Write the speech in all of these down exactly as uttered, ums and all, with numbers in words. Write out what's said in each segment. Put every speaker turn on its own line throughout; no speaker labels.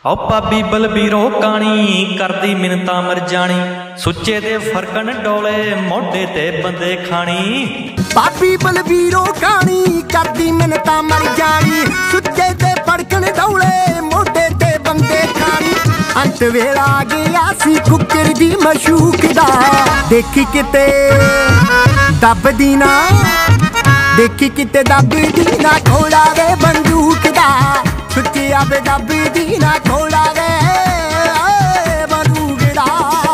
ओ भाभी बलबीरो कानी करदी मिन्नतां मर जानी, सुच्चे दे फरकन डोले मोढे ते बंदे खानी।
भाभी बलबीरो कानी करदी मिन्नतां मर जानी, सुच्चे दे फरकन डोले मोढे ते बंदे खानी। अंत वेला आ गया सी कुकर दी मशूक दा, देखी किते दबदी ना, देखी किते दबदी ना घोड़ा वे बंदूक दा, सुच्चे आवे दबदी ना घोड़ा वे बंदूक दा।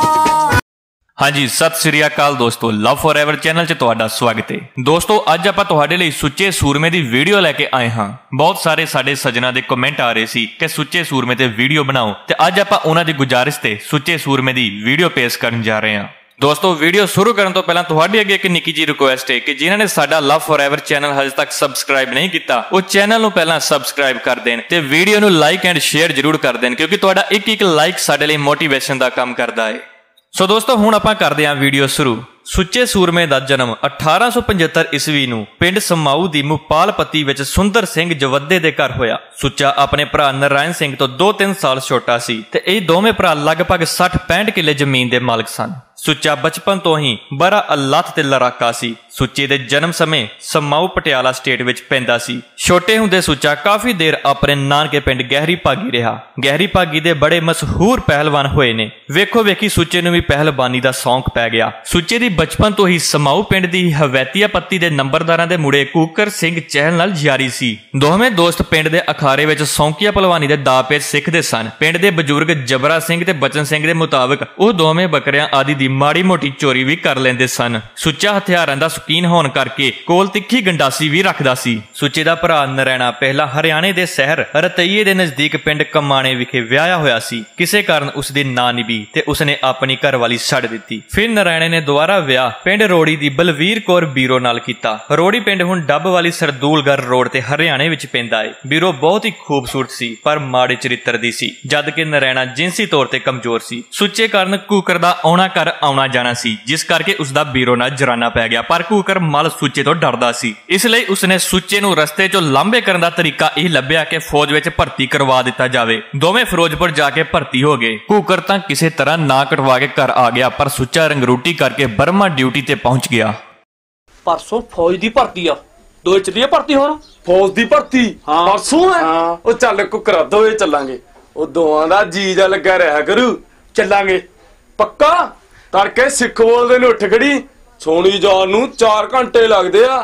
हाँ जी, सत श्री अकाल दोस्तों, लव फॉर एवर चैनल च तुहाडा स्वागत है। दोस्तों अज आपां तुहाडे लई सुच्चे सूरमे दी वीडियो लैके आए हाँ। बहुत सारे साडे सज्जनां दे कमेंट आ रहे सी कि सुच्चे सूरमे ते वीडियो बनाओ, ते अज आपां उन्हां दी गुजारिश ते सुच्चे सूरमे दी वीडियो पेश करन जा रहे हैं। दोस्तों वीडियो शुरू करने तो पहला तुहाडे अगे एक निक्की जी रिक्वेस्ट है कि जिन्हां ने साडा लव फॉर एवर चैनल हजे तक सबसक्राइब नहीं किया, वो चैनल नूं पहला सबसक्राइब कर देन ते वीडियो नूं लाइक एंड शेयर जरूर कर देन, क्योंकि तुहाडा एक एक लाइक साडे लई मोटिवेशन दा काम करदा है। सो दोस्तों हुण आपां करदे हां वीडियो शुरू। सुच्चे सूरमे दा जन्म अठारह सौ पचहत्तर ईस्वी नूं पिंड समाऊ दी मुपालपति विच सुंदर सिंह जवद्दे दे घर होया। सुच्चा अपने भरा नारायण सिंह तो दो तीन साल छोटा सी ते इह दोवें भरा लगभग साठ पैंठ किले जमीन दे मालक सन। सुच्चा बचपन तो ही बड़ा अल्लाथ ते लड़ाका सी। सुच्चे दे जन्म समय समाऊ पटियाला स्टेट विच पैंदा सी। छोटे हुंदे सुच्चा काफी देर अपने नानके पिंड गहरी भागी रहा। गहरी भागी दे बड़े मशहूर पहलवान होए ने। वेखो वेखी सुच्चे नूं भी पहलवानी दा शौक पै गया। सुच्चे दी बचपन तो ही समाऊ पिंड दी हवैतिया पत्ती दे नंबरदारां दे मुड़े कूकर सिंह चहल नाल यारी सी। दोवें दोस्त पिंड दे अखाड़े विच सौंकिया पहलवानी दे दा पेच सिੱਖਦੇ सन। पिंड दे बजुर्ग जबरा सिंह ते बचन सिंह दे मुताबिक ਉਹ दोवें बकरियां आदि दी माड़ी मोटी चोरी भी कर लेंदे सन। सुच्चा हथियारां दा शौकीन होण करके कोल तिखी गंडासी भी रखदा सी। सुच्चे दा भरा नरैणा पहला हरियाणे दे शहर रतईये दे नजदीक पिंड कमाणे विखे विआहया होया सी। किसे कारण उसदी ना निभी ते उसने अपनी घरवाली छड्ड दित्ती। फिर नरैणे ने दोबारा विआह पिंड रोड़ी दी बलवीर कौर बीरो नाल कीता। रोड़ी पिंड हुण डब वाली सरदूलगढ़ रोड ते हरियाणे विच पैंदा है। बीरो बहुत ही खूबसूरत सी पर माड़े चरित्र दी सी, जद कि नरैणा जिनसी तौर ते कमजोर सी। सुच्चे कारण कूकर दा आउणा कर आउणा जाना सी, जिस करके उसदा बीरो नाल जराना पै गया। पर कूकर मल सुच्चे तो डरदा सी, इसलिए उसने सुच्चे नूं रस्ते चों लांभे करन दा तरीका यह लभ्या कि फौज विच भर्ती करवा दिता जावे। दोवें फिरोजपुर जाके भर्ती हो गए। कूकर तां किसी तरह ना कटवा के घर आ गया, पर सुच्चा रंगरूटी करके बर्मा ड्यूटी ते पहुंच गया।
परसों फौज दी भर्ती आ, दोए चलिए भर्ती होण।
फौज दी भर्ती परसों है। ओ चल कुकरा दोए चलांगे, ओ दोवां दा जी जा लगा रहा करू।
चलांगे
पक्का। तड़के सिख बोलदे ने उठ खड़ी, सोनी जान नूं चार घंटे लगदे आ।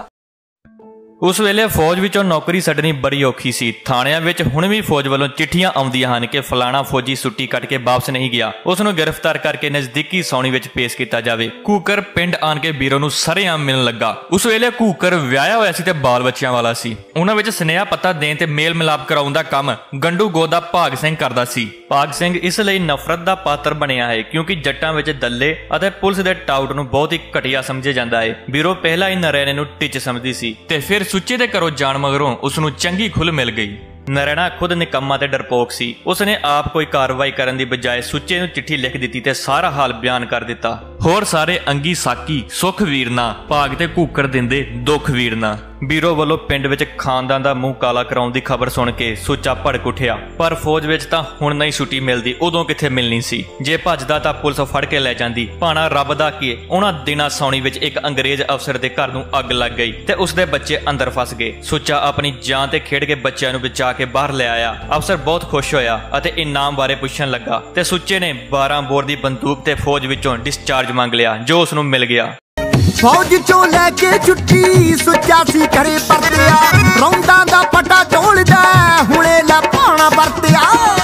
उस वेले फौज विचों नौकरी छड्डनी बड़ी औखी सी। थाणियां विच हुण भी फौज वालों चिट्ठियां आउंदियां हन कि फलाना फौजी छुट्टी कट के वापस नहीं गया, उस नूं गिरफ्तार करके नजदीकी सौणी विच पेश किया जावे। कूकर पिंड आण के बीरो नूं सरेआम मिलण लगा। उस वेले कूकर विआहया होया सी ते बाल बच्चियां वाला सी। उन्हां विच स्नेहा पत्ता देण ते मेल मिलाप कराउण दा काम गंडू गो दा भाग सिंह करदा सी। भाग सिंह इस लई नफरत दा पात्र बनिया है, क्योंकि जट्टां विच दल्ले अते पुलिस दे टाउट नूं बहुत ही घटिया समझे जांदा है। बीरो पहला ही नरैणे नूं टिच समझदी सी ते फिर सुच्चे दे घरों जाण मगरों उसनूं चंगी खुल मिल गई। नरैणा खुद निकम्मा ते डरपोक सी। उसने आप कोई कार्रवाई करन दी बजाय सुच्चे नूं चिट्ठी लिख दित्ती ते सारा हाल बयान कर दिता। होर सारे अंगी साकी सुख वीरना, भाग ते कूकर दिंदे दुख वीरना। बीरो वालों पिंड विच खानदान दा मुंह काला कराउण दी खबर सुन के सुच्चा भड़क उठिया। पर फौज विच तां हुण नहीं छुट्टी मिलदी, उदों किथे मिलनी सी। जे भजदा तां पुलिस फड़ के लै जांदी। भाणा रब दा कि उहनां दिनां सौणी विच एक अंग्रेज अफसर दे घर नूं अग लग गई ते उसदे बच्चे अंदर फस गए। सुच्चा अपनी जान ते खेड के बच्चों नूं बचा के बाहर ले आया। अफसर बहुत खुश होया अते इनाम बारे पुछण लगा ते सुच्चे ने बारह बोर दी बंदूक ते फौज विचों डिस्चार्ज मंग लिया, जो उसनूं मिल गया।
फौज चों लैके छुट्टी सुच्चा सी घरे परतिया, रौंदा दा पटा ढोलदा हुणे ला भाणा परतिया।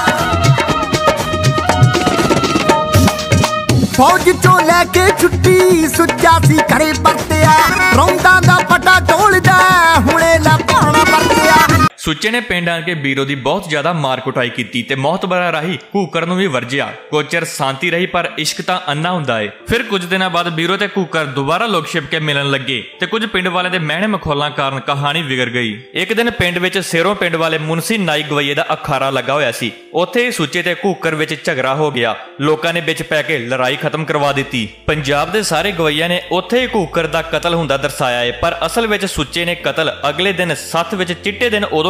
फौज चों लैके छुट्टी सुच्चा सी घरे परतिया, रौंदा दा पटा ढोलदा हुणे ला भाणा परतिया।
सुच्चे ने पिंड आण के बीरो दी बहुत ज्यादा मार कुटाई की ते मोहतबरा राही कूकर नूं भी वरजिया। कुछ चिर शांति रही, पर इश्क तां अन्ना हुंदा है। फिर कुछ दिनों बाद बीरो ते कूकर दोबारा लोग छिप के मिलन लगे ते कुछ पिंड वाले दे महणे मखौलां कारण कहानी बिगड़ गई। एक दिन पिंड विच सिरों पिंड वाले मुंशी नाई गवैये दा अखाड़ा लगा होया सी। उत्थे ही सुच्चे ते कूकर विच झगड़ा हो गया। लोकां ने विच पै के लड़ाई खत्म करवा दित्ती। पंजाब दे सारे गवैया ने उत्थे ही कूकर दा कतल हुंदा दर्शाया है, पर असल विच सुच्चे ने कतल अगले दिन सत्थ विच चिट्टे दिन उदों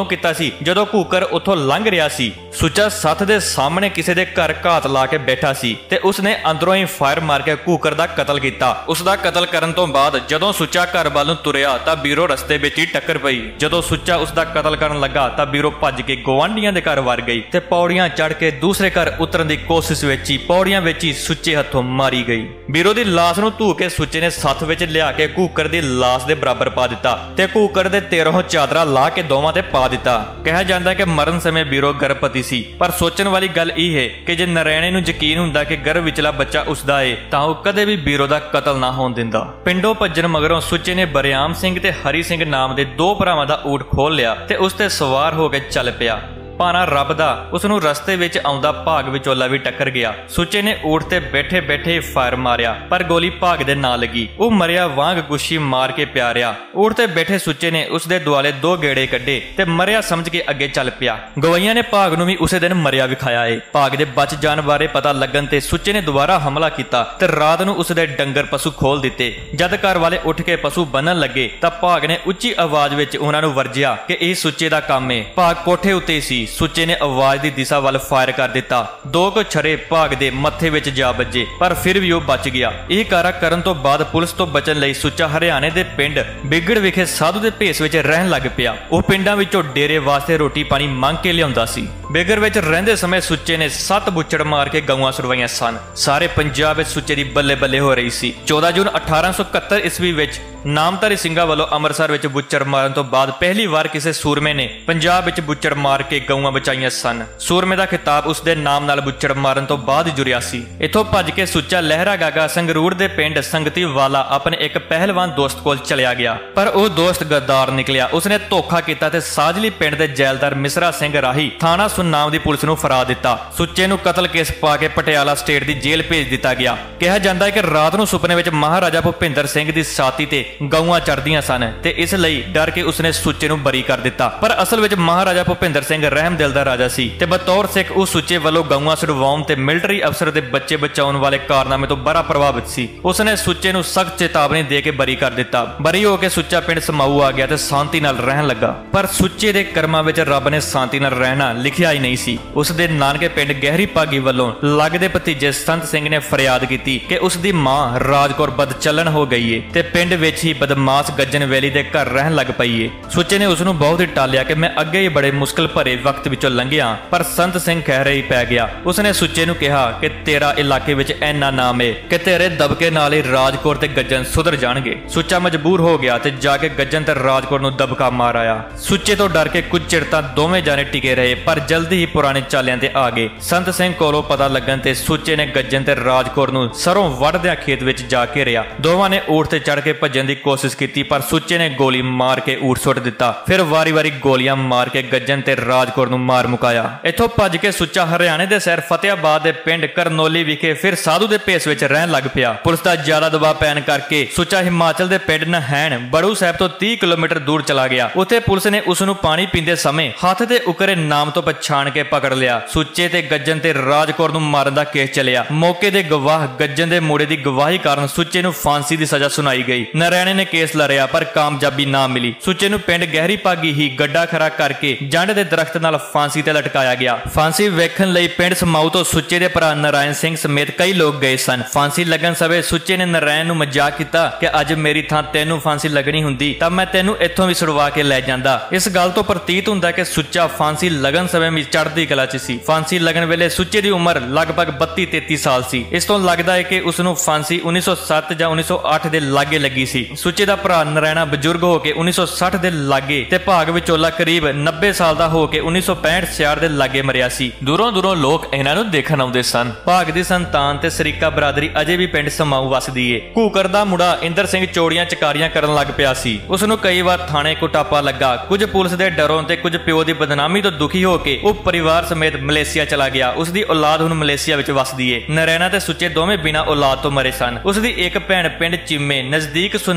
ਕੀਤਾ ਸੀ ਜਦੋਂ ਘੂਕਰ ਉੱਥੋਂ ਲੰਘ ਰਿਹਾ ਸੀ। ਸੁੱਚਾ ਸੱਥ ਦੇ ਸਾਹਮਣੇ ਕਿਸੇ ਦੇ ਘਰ ਘਾਤ ਲਾ ਕੇ ਬੈਠਾ ਸੀ ਤੇ ਉਸਨੇ ਅੰਦਰੋਂ ਹੀ ਫਾਇਰ ਮਾਰ ਕੇ ਘੂਕਰ ਦਾ ਕਤਲ ਕੀਤਾ। ਉਸ ਦਾ ਕਤਲ ਕਰਨ ਤੋਂ ਬਾਅਦ ਜਦੋਂ ਸੁੱਚਾ ਘਰ ਵੱਲ ਨੂੰ ਤੁਰਿਆ ਤਾਂ ਬੀਰੋ ਰਸਤੇ ਵਿੱਚ ਹੀ ਟੱਕਰ ਪਈ। ਜਦੋਂ ਸੁੱਚਾ ਉਸ ਦਾ ਕਤਲ ਕਰਨ ਲੱਗਾ ਤਾਂ ਬੀਰੋ ਭੱਜ ਕੇ ਗੁਆਂਢੀਆਂ ਦੇ ਘਰ ਵੜ ਗਈ ਤੇ ਪੌੜੀਆਂ ਚੜ੍ਹ ਕੇ ਦੂਸਰੇ ਘਰ ਉਤਰਨ ਦੀ ਕੋਸ਼ਿਸ਼ ਵਿੱਚ ਹੀ ਪੌੜੀਆਂ ਵਿੱਚ ਹੀ ਸੁੱਚੇ ਹੱਥੋਂ ਮਾਰੀ ਗਈ। ਬੀਰੋ ਦੀ ਲਾਸ਼ ਨੂੰ ਧੂ ਕੇ ਸੁੱਚੇ ਨੇ ਸੱਥ ਵਿੱਚ ਲਿਆ ਕੇ ਘੂਕਰ ਦੀ ਲਾਸ਼ ਦੇ ਬਰਾਬਰ ਪਾ ਦਿੱਤਾ ਤੇ ਘੂਕਰ ਦੇ ਤੇਰੋਂ ਚਾਦਰਾ ਲਾ ਕੇ ਦੋਵਾਂ ਤੇ ਪਾ ਦਿੱਤਾ। ਕਿਹਾ ਜਾਂਦਾ ਕਿ ਮਰਨ ਸਮੇਂ ਬੀਰੋ ਗਰਭਵਤੀ ਸੀ, ਪਰ ਸੋਚਣ ਵਾਲੀ ਗੱਲ ਇਹ ਹੈ ਕਿ ਜੇ ਨਰੈਣੇ ਨੂੰ ਯਕੀਨ ਹੁੰਦਾ ਕਿ ਗਰਭ ਵਿਚਲਾ ਬੱਚਾ ਉਸਦਾ ਏ ਤਾਂ ਉਹ ਕਦੇ ਵੀ ਬੀਰੋ ਦਾ ਕਤਲ ਨਾ ਹੋਣ ਦਿੰਦਾ। ਪਿੰਡੋਂ ਭੱਜਣ ਮਗਰੋਂ ਸੁੱਚੇ ਨੇ ਬਰਿਆਮ ਸਿੰਘ ਤੇ ਹਰੀ ਸਿੰਘ ਨਾਮ ਦੇ ਦੋ ਭਰਾਵਾਂ ਦਾ ਊਠ ਖੋਲ ਲਿਆ ਤੇ ਉਸ ਤੇ ਸਵਾਰ ਹੋ ਕੇ ਚੱਲ ਪਿਆ। ਭਾਣਾ ਰੱਬ ਦਾ ਉਸ ਨੂੰ ਰਸਤੇ ਵਿੱਚ ਆਉਂਦਾ ਭਾਗ ਵਿਚੋਲਾ ਵੀ ਟੱਕਰ ਗਿਆ। ਸੁੱਚੇ ਨੇ ਊਠ ਤੇ ਬੈਠੇ ਬੈਠੇ ਫਾਇਰ ਮਾਰਿਆ ਪਰ ਗੋਲੀ ਭਾਗ ਦੇ ਨਾ ਲੱਗੀ। ਉਹ ਮਰਿਆ ਵਾਂਗ ਗੁੱਛੀ ਮਾਰ ਕੇ ਪਿਆ ਰਿਹਾ। ਊਠ ਤੇ ਬੈਠੇ ਸੁੱਚੇ ਨੇ ਉਸ ਦੇ ਦੁਆਲੇ ਦੋ ਗੇੜੇ ਕੱਢੇ ਤੇ ਮਰਿਆ ਸਮਝ ਕੇ ਅੱਗੇ ਚੱਲ ਪਿਆ। ਗਵਾਈਆਂ ਨੇ ਭਾਗ ਨੂੰ ਵੀ ਉਸੇ ਦਿਨ ਮਰਿਆ ਵਿਖਾਇਆ ਏ। ਭਾਗ ਦੇ ਬਚ ਜਾਣ ਬਾਰੇ ਪਤਾ ਲੱਗਣ ਤੇ ਸੁੱਚੇ ਨੇ ਦੁਬਾਰਾ ਹਮਲਾ ਕੀਤਾ ਤੇ ਰਾਤ ਨੂੰ ਉਸ ਦੇ ਡੰਗਰ ਪਸ਼ੂ ਖੋਲ ਦਿੱਤੇ। ਜਦ ਘਰ ਵਾਲੇ ਉੱਠ ਕੇ ਪਸ਼ੂ ਬੰਨਣ ਲੱਗੇ ਤਾਂ ਭਾਗ ਨੇ ਉੱਚੀ ਆਵਾਜ਼ ਵਿੱਚ ਉਹਨਾਂ ਨੂੰ ਵਰਜਿਆ ਕਿ ਇਹ ਸੁੱਚੇ ਦਾ ਕੰਮ ਏ। ਭਾਗ ਕੋਠੇ ਉੱਤੇ ਸੀ। ਸੁੱਚੇ ਨੇ ਆਵਾਜ਼ ਦੀ ਦਿਸ਼ਾ ਵੱਲ ਫਾਇਰ ਕਰ ਦਿੱਤਾ। ਦੋ ਕੁ ਛਰੇ ਭਾਗ ਦੇ ਮੱਥੇ ਵਿੱਚ ਜਾ ਵੱਜੇ ਪਰ ਫਿਰ ਵੀ ਉਹ ਬਚ ਗਿਆ। ਇਹ ਕਾਰਾ ਕਰਨ ਤੋਂ ਬਾਅਦ ਪੁਲਿਸ ਤੋਂ ਬਚਣ ਲਈ ਸੁੱਚਾ ਹਰਿਆਣੇ ਦੇ ਪਿੰਡ ਬਿਗੜ ਵਿਖੇ ਸਾਧੂ ਦੇ ਭੇਸ ਵਿੱਚ ਰਹਿਣ ਲੱਗ ਪਿਆ। ਉਹ ਪਿੰਡਾਂ ਵਿੱਚੋਂ ਡੇਰੇ ਵਾਸਤੇ ਰੋਟੀ ਪਾਣੀ ਮੰਗ ਕੇ ਲਿਆਉਂਦਾ ਸੀ। ਬਿਗੜ ਵਿੱਚ ਰਹਿੰਦੇ ਸਮੇਂ ਸੁੱਚੇ ਨੇ ਸੱਤ ਬੁੱਚੜ ਮਾਰ ਕੇ ਗਊਆਂ ਛੁਡਵਾਈਆਂ ਸਨ। ਸਾਰੇ ਪੰਜਾਬ ਵਿੱਚ ਸੁੱਚੇ ਦੀ ਬੱਲੇ ਬੱਲੇ ਹੋ ਰਹੀ ਸੀ। ਚੌਦਾਂ ਜੂਨ ਅਠਾਰਾਂ ਸੌ ਇਕਹੱਤਰ ਈਸਵੀ ਵਿੱਚ ਨਾਮਧਾਰੀ ਸਿੰਘਾਂ ਵੱਲੋਂ ਅੰਮ੍ਰਿਤਸਰ ਵਿੱਚ ਬੁੱਚੜ ਮਾਰਨ ਤੋਂ ਬਾਅਦ ਪਹਿਲੀ ਵਾਰ ਕਿਸੇ ਸੂਰਮੇ ਨੇ ਪੰਜਾਬ ਵਿੱਚ ਬੁੱਚੜ ਮਾਰ ਕੇ ਗਊਆਂ ਬਚਾਈਆਂ ਸਨ। ਸੂਰਮੇ ਦਾ ਖਿਤਾਬ ਉਸ ਦੇ ਨਾਮ ਨਾਲ ਬੁੱਚੜ ਮਾਰਨ ਤੋਂ ਬਾਅਦ ਜੁੜਿਆ ਸੀ। ਇੱਥੋਂ ਭੱਜ ਕੇ ਸੁੱਚਾ ਲਹਿਰਾ ਗਾਗਾ ਸੰਗਰੂਰ ਦੇ ਪਿੰਡ ਸੰਗਤੀ ਵਾਲਾ ਆਪਣੇ ਇੱਕ ਪਹਿਲਵਾਨ ਦੋਸਤ ਕੋਲ ਚਲਿਆ ਗਿਆ ਪਰ ਉਹ ਦੋਸਤ ਗੱਦਾਰ ਨਿਕਲਿਆ। ਉਸਨੇ ਧੋਖਾ ਕੀਤਾ ਤੇ ਸਾਜਲੀ ਪਿੰਡ ਦੇ ਜੈਲਦਾਰ ਮਿਸਰਾ ਸਿੰਘ ਰਾਹੀ ਥਾਣਾ ਸੁਨਾਮ ਦੀ ਪੁਲਿਸ ਨੂੰ ਫੜਾ ਦਿੱਤਾ। ਸੁੱਚੇ ਨੂੰ ਕਤਲ ਕੇਸ ਪਾ ਕੇ ਪਟਿਆਲਾ ਸਟੇਟ ਦੀ ਜੇਲ੍ਹ ਭੇਜ ਦਿੱਤਾ ਗਿਆ। ਕਿਹਾ ਜਾਂਦਾ ਹੈ ਕਿ ਰਾਤ ਨੂੰ ਸੁਪਨੇ ਵਿੱਚ ਮਹਾਰਾਜਾ ਭੁਪਿੰਦਰ ਸਿੰਘ ਦੀ ਛਾਤੀ ਤੇ ਗਊਆਂ ਚੜ੍ਹਦੀਆਂ ਸਨ ਤੇ ਇਸ ਲਈ ਡਰ ਕੇ ਉਸਨੇ ਸੁੱਚੇ ਨੂੰ ਬਰੀ ਕਰ ਦਿੱਤਾ। ਪਰ ਅਸਲ ਵਿੱਚ ਮਹਾਰਾਜਾ ਭੁਪਿੰਦਰ ਸਿੰਘ ਰਹਿਮ ਦਿਲ ਦਾ ਰਾਜਾ ਸੀ ਤੇ ਬਤੌਰ ਸਿੱਖ ਉਹ ਸੁੱਚੇ ਵੱਲੋਂ ਗਊਆਂ ਛੁਡਵਾਉਣ ਤੇ ਮਿਲਟਰੀ ਅਫਸਰ ਦੇ ਬੱਚੇ ਬਚਾਉਣ ਵਾਲੇ ਕਾਰਨਾਮੇ ਤੋਂ ਬੜਾ ਪ੍ਰਭਾਵਿਤ ਸੀ। ਉਸਨੇ ਸੁੱਚੇ ਨੂੰ ਸਖਤ ਚੇਤਾਵਨੀ ਦੇ ਕੇ ਬਰੀ ਕਰ ਦਿੱਤਾ। ਬਰੀ ਹੋ ਕੇ ਸੁੱਚਾ ਪਿੰਡ ਸਮਾਊ ਆ ਗਿਆ ਤੇ ਸ਼ਾਂਤੀ ਨਾਲ ਰਹਿਣ ਲੱਗਾ। ਪਰ ਸੁੱਚੇ ਦੇ ਕਰਮਾਂ ਵਿੱਚ ਰੱਬ ਨੇ ਸ਼ਾਂਤੀ ਨਾਲ ਰਹਿਣਾ ਲਿਖਿਆ ਹੀ ਨਹੀਂ ਸੀ। ਉਸ ਦੇ ਨਾਨਕੇ ਪਿੰਡ ਗਹਿਰੀ ਭਾਗੀ ਵੱਲੋਂ ਲੱਗਦੇ ਭਤੀਜੇ ਸੰਤ ਸਿੰਘ ਨੇ ਫਰਿਆਦ ਕੀਤੀ ਕਿ ਉਸ ਦੀ ਮਾਂ ਰਾਜਕੌਰ ਬਦਚਲਣ ਹੋ ਗਈ ਏ ਤੇ ਪਿੰਡ ਵਿੱਚ ਹੀ ਬਦਮਾਸ਼ ਗੱਜਣ ਵੇਲੀ ਦੇ ਘਰ ਰਹਿਣ ਲੱਗ ਪਈ ਏ। ਸੁੱਚੇ ਨੇ ਉਸ ਨੂੰ ਬਹੁਤ ਹੀ ਟਾਲਿਆ ਕਿ ਮੈਂ ਅੱਗੇ ਹੀ ਬੜੇ ਮੁਸ਼ਕਲ ਭਰੇ ਵਕਤ ਵਿੱਚੋਂ ਲੰਘਿਆ ਪਰ ਸੰਤ ਸਿੰਘ ਕਹਿ ਰਹੀ ਪੈ ਗਿਆ। ਉਸਨੇ ਸੁੱਚੇ ਨੂੰ ਕਿਹਾ ਕਿ ਤੇਰਾ ਇਲਾਕੇ ਵਿੱਚ ਇੰਨਾ ਨਾਮ ਏ ਕਿ ਤੇਰੇ ਦਬਕੇ ਨਾਲ ਹੀ ਰਾਜਕੌਰ ਤੇ ਗੱਜਣ ਸੁਧਰ ਜਾਣਗੇ। ਸੁੱਚਾ ਮਜਬੂਰ ਹੋ ਗਿਆ ਤੇ ਜਾ ਕੇ ਗੱਜਣ ਤੇ ਰਾਜਕੌਰ ਨੂੰ ਦਬਕਾ ਮਾਰ ਆਇਆ। ਸੁੱਚੇ ਤੋਂ ਡਰ ਕੇ ਕੁਝ ਚਿਰ ਤਾਂ ਦੋਵੇਂ ਜਾਣੇ ਟਿਕੇ ਰਹੇ ਪਰ ਜਲਦੀ ਹੀ ਪੁਰਾਣੇ ਚਾਲਿਆਂ ਤੇ ਆ ਗਏ। ਸੰਤ ਸਿੰਘ ਕੋਲੋਂ ਪਤਾ ਲੱਗਣ ਤੇ ਸੁੱਚੇ ਨੇ ਗੱਜਣ ਤੇ ਰਾਜਕੌਰ ਨੂੰ ਸਰੋਂ ਵੱਢਦਿਆਂ ਖੇਤ ਵਿੱਚ ਜਾ ਕੇ ਰਿਆ। ਦੋਵਾਂ ਨੇ ਊਠ ਤੇ ਚੜ ਕੇ ਭੱਜਣ ਦੀ ਕੋਸ਼ਿਸ਼ ਕੀਤੀ ਪਰ ਸੁੱਚੇ ਨੇ ਗੋਲੀ ਮਾਰ ਕੇ ਊਠ ਸੁੱਟ ਦਿੱਤਾ। ਫਿਰ ਵਾਰੀ-ਵਾਰੀ ਗੋਲੀਆਂ ਮਾਰ ਕੇ ਗੱਜਣ ਤੇ ਰਾਜਕੌਰ ਨੂੰ ਮਾਰ ਮੁਕਾਇਆ। ਇੱਥੋਂ ਭੱਜ ਕੇ ਸੁੱਚਾ ਹਰਿਆਣੇ ਦੇ ਸ਼ਹਿਰ ਫਤਿਆਬਾਦ ਦੇ ਪਿੰਡ ਕਰਨੋਲੀ ਵਿਖੇ ਫਿਰ ਸਾਧੂ ਦੇ ਭੇਸ ਵਿੱਚ ਰਹਿਣ ਲੱਗ ਪਿਆ। ਪੁਲਿਸ ਦਾ ਜ਼ਿਆਦਾ ਦਬਾਅ ਪੈਣ ਕਰਕੇ ਸੁੱਚਾ ਹਿਮਾਚਲ ਦੇ ਪਿੰਡ ਨਹੈਣ ਬੜੂ ਸਾਹਿਬ ਤੋਂ ਤੀਹ ਕਿਲੋਮੀਟਰ ਦੂਰ ਚਲਾ ਗਿਆ। ਉੱਥੇ ਪੁਲਿਸ ਨੇ ਉਸ ਨੂੰ ਪਾਣੀ ਪੀਂਦੇ ਸਮੇਂ ਹੱਥ ਤੇ ਉਕਰੇ ਨਾਮ ਤੋਂ ਪਛਾਣ ਕੇ ਪਕੜ ਲਿਆ। ਸੁੱਚੇ ਤੇ ਗੱਜਣ ਤੇ ਰਾਜਕੌਰ ਨੂੰ ਮਾਰਨ ਦਾ ਕੇਸ ਚੱਲਿਆ। ਮੌਕੇ ਦੇ ਗਵਾਹ ਗੱਜਣ ਦੇ ਮੋੜੇ ਦੀ ਗਵਾਹੀ ਕਾਰਨ ਸੁੱਚੇ ਨੂੰ ਫਾਂਸੀ ਦੀ ਸਜ਼ਾ ਸੁਣਾਈ ਗਈ। ਨਰੈਣੇ ਨੇ ਕੇਸ ਲੜਿਆ ਪਰ ਕਾਮਯਾਬੀ ਨਾ ਮਿਲੀ। ਸੁੱਚੇ ਨੂੰ ਪਿੰਡ ਗਹਿਰੀ ਭਾਗੀ ਹੀ ਗੱਡਾ ਖੜਾ ਕਰਕੇ ਜੰਡ ਦੇ ਦਰਖਤ ਨਾਲ ਫਾਂਸੀ ਤੇ ਲਟਕਾਇਆ ਗਿਆ। ਫਾਂਸੀ ਵੇਖਣ ਲਈ ਪਿੰਡ ਸਮਾਊ ਤੋਂ ਸੁੱਚੇ ਦੇ ਭਰਾ ਨਰਾਇਣ ਸਿੰਘ ਸਮੇਤ ਕਈ ਲੋਕ ਗਏ ਸਨ। ਫਾਂਸੀ ਲੱਗਣ ਸਮੇਂ ਸੁੱਚੇ ਨੇ ਨਰਾਇਣ ਨੂੰ ਮਜ਼ਾਕ ਕੀਤਾ ਕਿ ਅੱਜ ਮੇਰੀ ਥਾਂ ਤੈਨੂੰ ਫਾਂਸੀ ਲੱਗਣੀ ਹੁੰਦੀ ਤਾਂ ਮੈਂ ਤੈਨੂੰ ਇੱਥੋਂ ਵੀ ਛੁਡਵਾ ਕੇ ਲੈ ਜਾਂਦਾ। ਇਸ ਗੱਲ ਤੋਂ ਪ੍ਰਤੀਤ ਹੁੰਦਾ ਕਿ ਸੁੱਚਾ ਫਾਂਸੀ ਲੱਗਣ ਸਮੇਂ ਵੀ ਚੜ੍ਹਦੀ ਕਲਾ 'ਚ ਸੀ। ਫਾਂਸੀ ਲੱਗਣ ਵੇਲੇ ਸੁੱਚੇ ਦੀ ਉਮਰ ਲਗਭਗ ਬੱਤੀ ਤੇਤੀ ਸਾਲ ਸੀ। ਇਸ ਤੋਂ ਲੱਗਦਾ ਹੈ ਕਿ ਉਸ ਨੂੰ ਫਾਂਸੀ ਉੱਨੀ ਸੌ ਸੱਤ ਜਾਂ ਉੱਨੀ ਸੌ ਅੱਠ ਦੇ ਲਾਗੇ ਲੱਗੀ ਸੀ। ਸੁੱਚੇ ਦਾ ਭਰਾ ਨਰਾਇਣਾ ਬਜ਼ੁਰਗ ਹੋ ਕੇ ਉੱਨੀ ਸੌ ਸੱਠ ਦੇ ਲਾਗੇ ਤੇ ਭਾਗ ਵਿਚੋਲਾ ਕਰੀਬ ਨੱਬੇ ਸਾਲ ਦਾ ਹੋ ਕੇ ਉੱਨੀ ਸੌ ਪੈਂਹਠ ਛਿਆਹਠ ਦੇ ਲਾਗੇ ਮਰਿਆ ਸੀ। ਦੂਰੋਂ ਦੂਰੋਂ ਲੋਕ ਇਹਨਾਂ ਨੂੰ ਦੇਖਣ ਆਉਂਦੇ ਸਨ। ਭਾਗ ਦੀ ਸੰਤਾਨ ਤੇ ਸਰੀਕਾ ਬਰਾਦਰੀ ਅਜੇ ਵੀ ਪਿੰਡ ਸਮਾਊ ਵਸਦੀ ਏ। ਘੂਕਰ ਦਾ ਮੁੰਡਾ ਇੰਦਰ ਸਿੰਘ ਚੋੜੀਆਂ ਚਕਾਰੀਆਂ ਕਰਨ ਲੱਗ ਪਿਆ ਸੀ। ਉਸ ਨੂੰ ਕਈ ਵਾਰ ਥਾਣੇ ਕੁਟਾਪਾ ਲੱਗਾ। ਕੁਝ ਪੁਲਿਸ ਦੇ ਡਰੋਂ ਤੇ ਕੁਝ ਪਿਓ ਦੀ ਬਦਨਾਮੀ ਤੋਂ ਦੁਖੀ ਹੋ ਕੇ ਉਹ ਪਰਿਵਾਰ ਸਮੇਤ ਮਲੇਸ਼ੀਆ ਚਲਾ ਗਿਆ। ਉਸ ਦੀ ਔਲਾਦ ਹੁਣ ਮਲੇਸ਼ੀਆ ਵਿੱਚ ਵਸਦੀ ਏ। ਨਰੈਣਾ ਤੇ ਸੁੱਚੇ ਦੋਵੇਂ ਬਿਨਾਂ ਔਲਾਦ ਤੋਂ ਮਰੇ ਸਨ। ਉਸ ਦੀ ਇੱਕ ਭੈਣ ਪਿੰਡ ਚੀਮੇ ਨਜ਼ਦੀਕ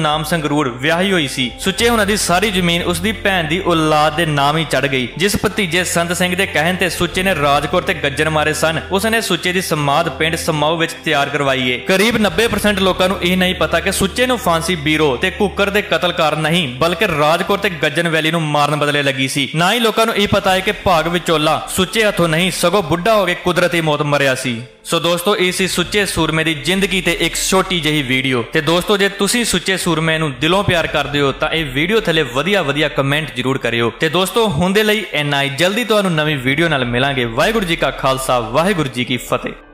ਨਾਮ ਸੰਗਰੂਰ ਵਿਆਹੀ ਹੋਈ ਸੀ। ਸੁੱਚੇ ਉਹਨਾਂ ਦੀ ਸਾਰੀ ਜ਼ਮੀਨ ਉਸ ਦੀ ਭੈਣ ਦੀ ਔਲਾਦ ਦੇ ਨਾਮ ਹੀ ਚੜ ਗਈ। ਜਿਸ ਭਤੀਜੇ ਸੰਤ ਸਿੰਘ ਦੇ ਕਹਿਣ ਤੇ ਸੁੱਚੇ ਨੇ ਰਾਜਕੋਟ ਤੇ ਗੱਜਣ ਮਾਰੇ ਸਨ, ਉਸਨੇ ਸੁੱਚੇ ਦੀ ਸਮਾਧ ਪਿੰਡ ਸਮਾਓ ਵਿੱਚ ਤਿਆਰ ਕਰਵਾਈ ਏ। ਕਰੀਬ ਨੱਬੇ ਪਰਸੈਂਟ ਲੋਕਾਂ ਨੂੰ ਇਹ ਨਹੀਂ ਪਤਾ ਕਿ ਸੁੱਚੇ ਨੂੰ ਫਾਂਸੀ ਬੀਰੋ ਤੇ ਕੁੱਕਰ ਦੇ ਕਤਲ ਕਾਰਨ ਨਹੀਂ ਬਲਕਿ ਰਾਜਕੋਟ ਤੇ ਗੱਜਣ ਵੈਲੀ ਨੂੰ ਮਾਰਨ ਬਦਲੇ ਲੱਗੀ ਸੀ। ਨਾ ਹੀ ਲੋਕਾਂ ਨੂੰ ਇਹ ਪਤਾ ਹੈ ਕਿ ਭਾਗ ਵਿਚੋਲਾ ਸੁੱਚੇ ਹੱਥੋਂ ਨਹੀਂ ਸਗੋਂ ਬੁੱਢਾ ਹੋ ਕੇ ਕੁਦਰਤੀ ਮੌਤ ਮਰਿਆ ਸੀ। ਸੋ ਦੋਸਤੋ ਇਹ ਸੀ ਸੁੱਚੇ ਸੂਰਮੇ ਦੀ ਜ਼ਿੰਦਗੀ ਤੇ ਇੱਕ ਛੋਟੀ ਜਿਹੀ ਵੀਡੀਓ। ਤੇ ਦੋਸਤੋ ਜੇ ਤੁਸੀਂ ਸੁੱਚੇ ਸੂਰਮੇ ਨੂੰ ਦਿਲੋਂ ਪਿਆਰ ਕਰਦੇ ਹੋ ਤਾਂ ਇਹ ਵੀਡੀਓ ਥੱਲੇ ਵਧੀਆ ਵਧੀਆ ਕਮੈਂਟ ਜ਼ਰੂਰ ਕਰਿਓ। ਤੇ ਦੋਸਤੋ ਹੁਣ ਦੇ ਲਈ ਇੰਨਾ ਹੀ, ਜਲਦੀ ਤੁਹਾਨੂੰ ਨਵੀਂ ਵੀਡੀਓ ਨਾਲ ਮਿਲਾਂਗੇ। ਵਾਹਿਗੁਰੂ ਜੀ ਕਾ ਖਾਲਸਾ, ਵਾਹਿਗੁਰੂ ਜੀ ਕੀ ਫਤਿਹ।